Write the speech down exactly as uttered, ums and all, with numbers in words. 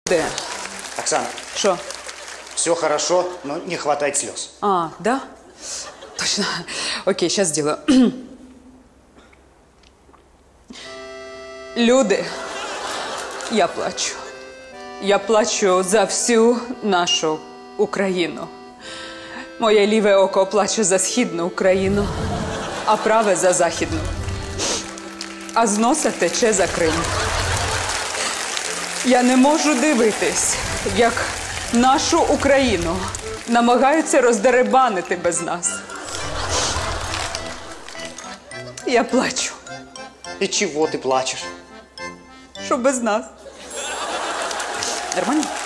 Де? Оксана, Що? все хорошо, но не хватает слез. А, да? Точно. Окей, сейчас сделаю. Люди, я плачу. Я плачу за всю нашу Україну. Моє ліве око плаче за східну Україну, а праве за західну. А з носа тече за Крим. Я не можу дивитись, як нашу Україну намагаються роздеребанити без нас. Я плачу, И чего ты плачешь? що без нас. Нормально?